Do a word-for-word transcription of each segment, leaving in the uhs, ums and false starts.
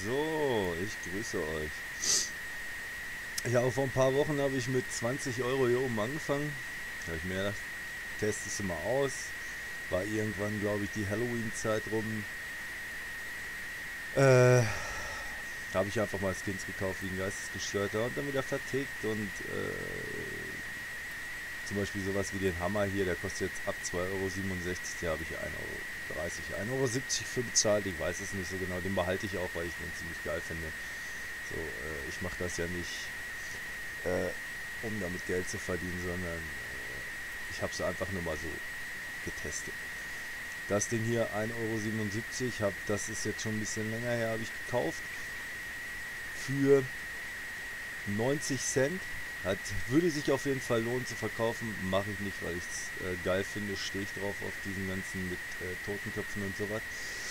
So, ich grüße euch. Ja, vor ein paar Wochen habe ich mit zwanzig Euro hier oben angefangen. Da habe ich mir gedacht, testest du mal aus. War irgendwann, glaube ich, die Halloween-Zeit rum. Äh, habe ich einfach mal Skins gekauft wie ein Geistesgestörter und dann wieder vertickt und äh, zum Beispiel sowas wie den Hammer hier, der kostet jetzt ab zwei Euro siebenundsechzig, der habe ich ein Euro dreißig, ein Euro siebzig für bezahlt, ich weiß es nicht so genau, den behalte ich auch, weil ich den ziemlich geil finde. So, äh, ich mache das ja nicht, äh, um damit Geld zu verdienen, sondern äh, ich habe es einfach nur mal so getestet. Das Ding hier ein Euro siebenundsiebzig, hab, das ist jetzt schon ein bisschen länger her, habe ich gekauft für neunzig Cent. Hat, würde sich auf jeden Fall lohnen zu verkaufen, mache ich nicht, weil ich es äh, geil finde, stehe ich drauf auf diesen ganzen mit äh, Totenköpfen und sowas.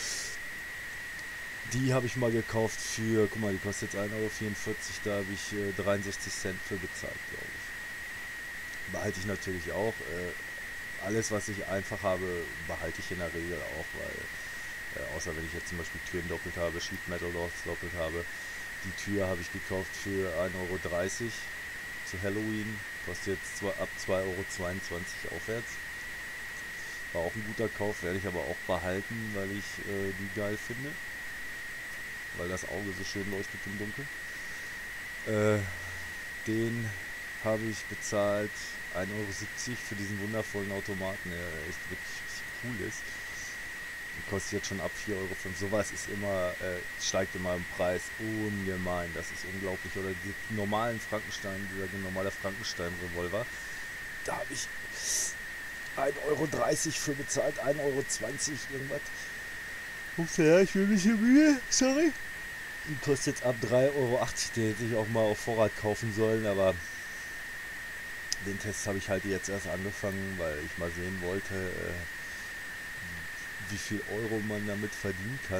Die habe ich mal gekauft für, guck mal, die kostet jetzt ein Euro vierundvierzig, da habe ich äh, dreiundsechzig Cent für bezahlt, glaube ich. Behalte ich natürlich auch. Äh, alles, was ich einfach habe, behalte ich in der Regel auch, weil, äh, außer wenn ich jetzt zum Beispiel Türen doppelt habe, Sheet Metal Doors doppelt habe. Die Tür habe ich gekauft für ein Euro dreißig zu Halloween, kostet jetzt zwei, ab zwei Euro zweiundzwanzig aufwärts. War auch ein guter Kauf, werde ich aber auch behalten, weil ich äh, die geil finde. Weil das Auge so schön leuchtet im Dunkeln. Äh, den habe ich bezahlt ein Euro siebzig für diesen wundervollen Automaten, der echt wirklich, wirklich cool ist. Kostet jetzt schon ab vier Euro fünf. Sowas ist immer, äh, steigt immer im Preis ungemein. Das ist unglaublich. Oder die normalen Frankenstein, dieser normale Frankenstein-Revolver, da habe ich ein Euro dreißig für bezahlt, ein Euro zwanzig irgendwas. Ups, ja, ich will ein bisschen Mühe, sorry. Die kostet jetzt ab drei Euro achtzig. Den hätte ich auch mal auf Vorrat kaufen sollen, aber den Test habe ich halt jetzt erst angefangen, weil ich mal sehen wollte, äh, wie viel Euro man damit verdienen kann.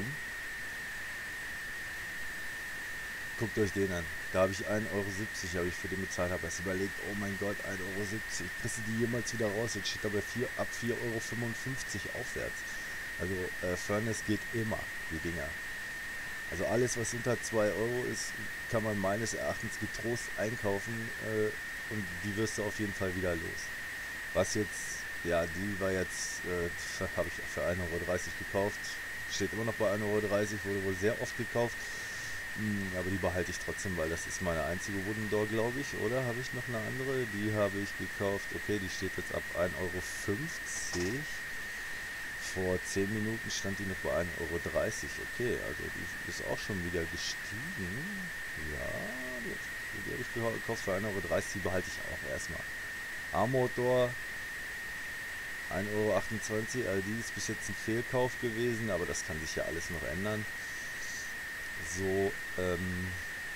Guckt euch den an. Da habe ich ein Euro siebzig habe ich für den bezahlt, habe erst überlegt, oh mein Gott, ein Euro siebzig, kriegst du die jemals wieder raus? Jetzt steht aber vier, ab vier Euro fünfundfünfzig aufwärts. Also äh, Furnace geht immer, die Dinger. Also alles, was unter zwei Euro ist, kann man meines Erachtens getrost einkaufen äh, und die wirst du auf jeden Fall wieder los. Was jetzt, ja, die war jetzt, äh, habe ich für ein Euro dreißig gekauft, steht immer noch bei ein Euro dreißig, wurde wohl sehr oft gekauft, hm, aber die behalte ich trotzdem, weil das ist meine einzige Wooden Door, glaube ich, oder habe ich noch eine andere? Die habe ich gekauft, okay, die steht jetzt ab ein Euro fünfzig. Vor zehn Minuten stand die noch bei ein Euro dreißig. Okay, also die ist auch schon wieder gestiegen. Ja, die, die habe ich gekauft für ein Euro dreißig, die behalte ich auch erstmal. Armored Door ein Euro achtundzwanzig, also die ist bis jetzt ein Fehlkauf gewesen, aber das kann sich ja alles noch ändern. So, ähm,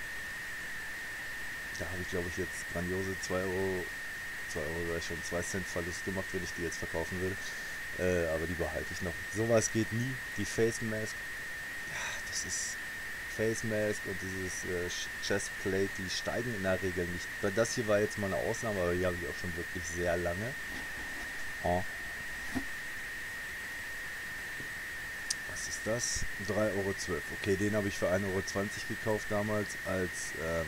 da habe ich glaube ich jetzt grandiose zwei Euro, zwei Euro schon zwei Cent Verlust gemacht, wenn ich die jetzt verkaufen will. Äh, aber die behalte ich noch. Sowas geht nie. Die Face Mask, ja, das ist Face Mask und dieses äh, Chestplate, die steigen in der Regel nicht. Das hier war jetzt mal eine Ausnahme, aber die habe ich auch schon wirklich sehr lange. Oh. Was ist das? drei Euro zwölf. Okay, den habe ich für ein Euro zwanzig gekauft damals als, ähm,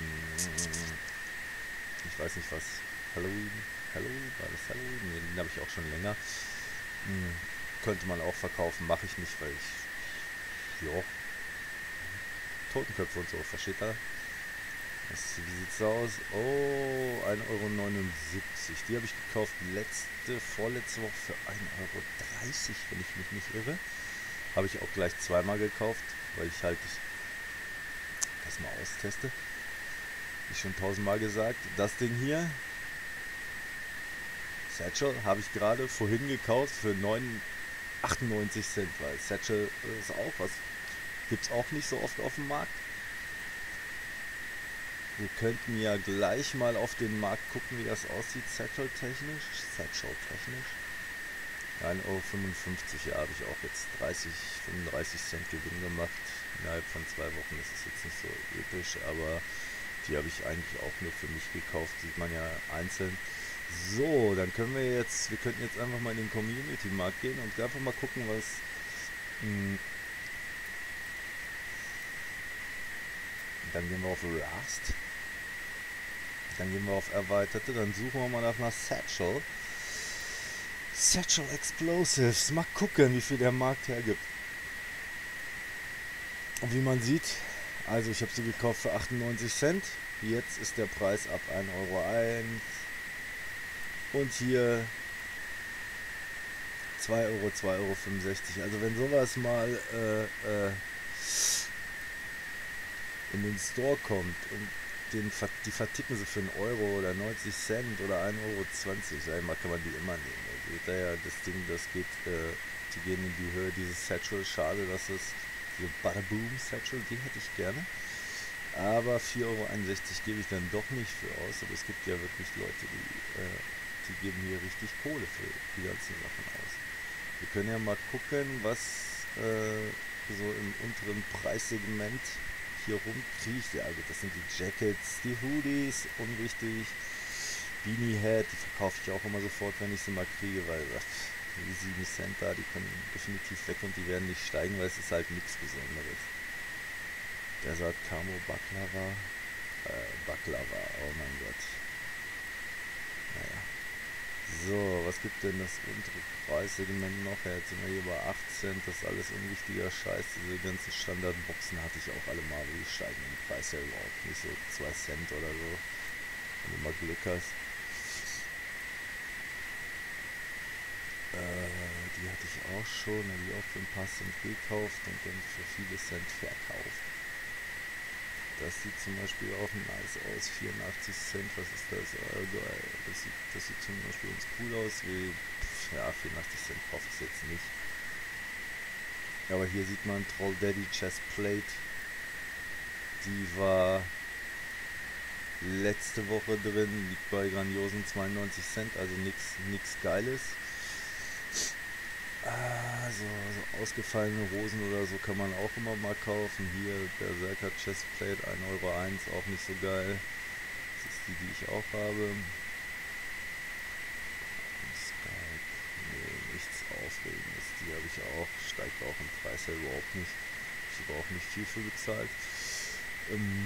ich weiß nicht was, Halloween? Halloween? War das Halloween? Nee, den habe ich auch schon länger. Hm, könnte man auch verkaufen, mache ich nicht, weil ich, ja, Totenköpfe und so, versteht ihr? Was, wie sieht's aus? Oh, ein Euro neunundsiebzig. Die habe ich gekauft letzte, vorletzte Woche für ein Euro dreißig, wenn ich mich nicht irre. Habe ich auch gleich zweimal gekauft, weil ich halt das mal austeste. Wie schon tausendmal gesagt. Das Ding hier, Satchel, habe ich gerade vorhin gekauft für achtundneunzig Cent, weil Satchel ist auch was, gibt es auch nicht so oft auf dem Markt. Wir könnten ja gleich mal auf den Markt gucken, wie das aussieht, Satchel technisch. Satchel technisch. ein Euro fünfundfünfzig, ja, habe ich auch jetzt dreißig, fünfunddreißig Cent Gewinn gemacht. Innerhalb von zwei Wochen ist es jetzt nicht so episch, aber die habe ich eigentlich auch nur für mich gekauft, sieht man ja einzeln. So, dann können wir jetzt, wir könnten jetzt einfach mal in den Community-Markt gehen und einfach mal gucken, was, mh, Dann gehen wir auf Rust. Dann gehen wir auf Erweiterte. Dann suchen wir mal nach einer Satchel. Satchel Explosives. Mal gucken, wie viel der Markt hergibt. Und wie man sieht, also ich habe sie gekauft für achtundneunzig Cent. Jetzt ist der Preis ab ein Euro eins. Und hier zwei Euro, zwei Euro fünfundsechzig. Also wenn sowas mal äh, äh, in den Store kommt und den, die verticken sie für einen Euro oder neunzig Cent oder ein Euro zwanzig, sag ich mal, kann man die immer nehmen. Da seht ihr ja, das Ding, das geht, äh, die gehen in die Höhe, dieses Satchel, schade, dass es, diese Badaboom Satchel, die hätte ich gerne. Aber vier Euro einundsechzig gebe ich dann doch nicht für aus, aber es gibt ja wirklich Leute, die, äh, die geben hier richtig Kohle für die ganzen Sachen aus. Wir können ja mal gucken, was äh, so im unteren Preissegment hier rumkriecht. Ja gut, das sind die Jackets, die Hoodies, unwichtig. Beanie Hat, die verkaufe ich auch immer sofort, wenn ich sie mal kriege, weil ach, die sieben Cent da, die können definitiv weg und die werden nicht steigen, weil es ist halt nichts Besonderes. Der sagt Camo Baklava, äh, Baklava, oh mein Gott. Naja. So, was gibt denn das untere Preissegment noch? Ja, jetzt sind wir hier bei acht Cent, das ist alles unwichtiger Scheiß. Diese ganzen Standardboxen hatte ich auch alle mal, aber die steigen im Preis ja überhaupt nicht, so zwei Cent oder so, wenn du mal Glück hast. Äh, die hatte ich auch schon, habe ich auch für ein paar Cent gekauft und dann für viele Cent verkauft. Das sieht zum Beispiel auch nice aus, vierundachtzig Cent, was ist das? Oh, geil. Das sieht, das sieht zum Beispiel ganz cool aus, wie, ja, vierundachtzig Cent kaufe ich es jetzt nicht. Aber hier sieht man Troll Daddy Chest Plate, die war letzte Woche drin, liegt bei grandiosen zweiundneunzig Cent, also nichts Geiles. Ah, so, so ausgefallene Hosen oder so kann man auch immer mal kaufen. Hier Berserker Chestplate, ein Euro eins, auch nicht so geil. Das ist die, die ich auch habe. Skype, nee, nichts Aufregendes. Die habe ich auch, steigt auch im Preis ja überhaupt nicht. Ich habe auch nicht viel für bezahlt. Ähm,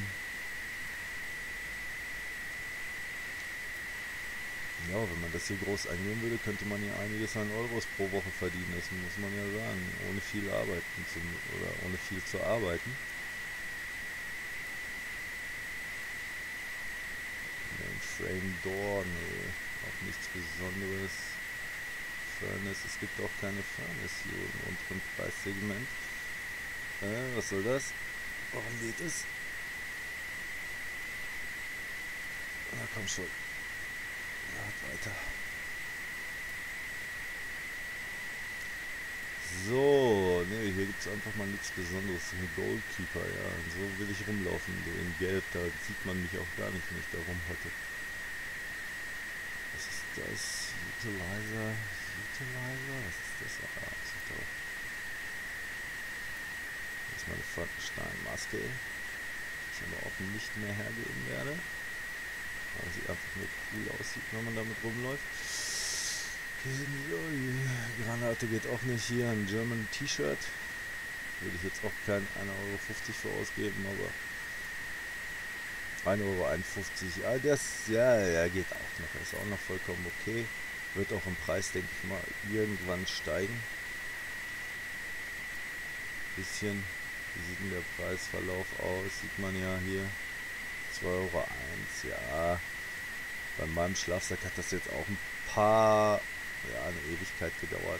Ja, wenn man das hier groß angehen würde, könnte man hier einiges an Euros pro Woche verdienen, das muss man ja sagen, ohne viel arbeiten zu, oder ohne viel zu arbeiten. Frame Door, nee, auch nichts Besonderes. Furnace, es gibt auch keine Furnace hier im unteren Preissegment. Äh, was soll das? Warum geht es? Na komm schon. Weiter. So, ne, hier gibt es einfach mal nichts Besonderes. Ein Goalkeeper, ja. Und so will ich rumlaufen, so in Gelb, da sieht man mich auch gar nicht, wenn ich da rumhotte. Was ist das? Utilizer? Utilizer? Was ist das? Ah, das ist doch. Das ist meine Frankenstein-Maske, die ich aber auch nicht mehr hergeben werde. Aber sie einfach nur cool aussieht, wenn man damit rumläuft. Die Granate geht auch nicht. Hier ein German T-Shirt. Würde ich jetzt auch kein ein Euro fünfzig für ausgeben, aber ein Euro einundfünfzig. Ja, das, ja, ja, geht auch noch. Ist auch noch vollkommen okay. Wird auch im Preis, denke ich mal, irgendwann steigen. Bisschen, wie sieht denn der Preisverlauf aus? Sieht man ja hier. zwei Euro eins, ja. Bei meinem Schlafsack hat das jetzt auch ein paar, ja, eine Ewigkeit gedauert,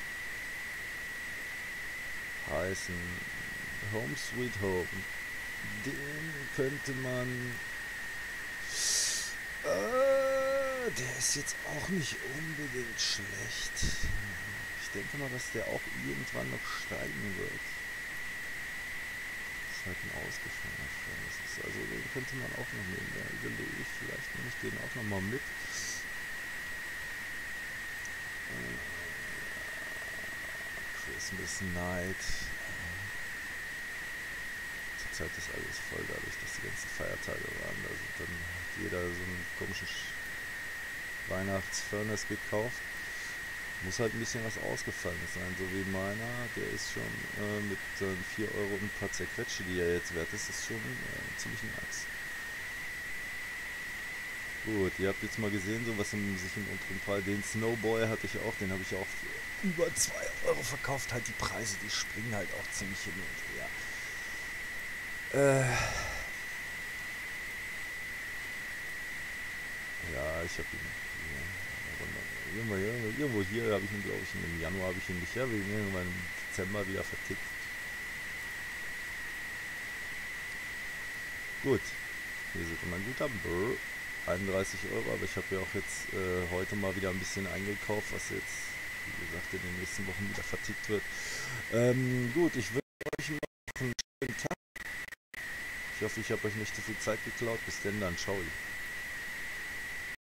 aber heißen Home Sweet Home. Den könnte man, äh, der ist jetzt auch nicht unbedingt schlecht. Ich denke mal, dass der auch irgendwann noch steigen wird. Halt ein ausgefallener Furnace. Also den könnte man auch noch nehmen. Da überlege ich, vielleicht nehme ich den auch noch mal mit. Äh, Christmas Night. Zurzeit ist alles voll, dadurch, dass die ganzen Feiertage waren. Da sind dann hat jeder so einen komischen Weihnachts-Furnace gekauft. Muss halt ein bisschen was Ausgefallenes sein, so wie meiner, der ist schon äh, mit äh, vier Euro und ein paar zerquetsche, die er jetzt wert ist, ist schon äh, ziemlich nice. Gut, ihr habt jetzt mal gesehen, so was im, sich im unteren Fall, den Snowboy hatte ich auch, den habe ich auch für über zwei Euro verkauft, halt die Preise, die springen halt auch ziemlich hin und her. Äh, ja, ich habe ihn, ja, irgendwo, irgendwo, irgendwo hier habe ich ihn, glaube ich, im Januar habe ich ihn nicht, ja, wegen irgendwann im Dezember wieder vertickt. Gut, hier sieht man gut am Brr. einunddreißig Euro, aber ich habe ja auch jetzt äh, heute mal wieder ein bisschen eingekauft, was jetzt, wie gesagt, in den nächsten Wochen wieder vertickt wird. Ähm, gut, ich wünsche euch noch einen schönen Tag. Ich hoffe, ich habe euch nicht zu viel Zeit geklaut. Bis denn dann, ciao.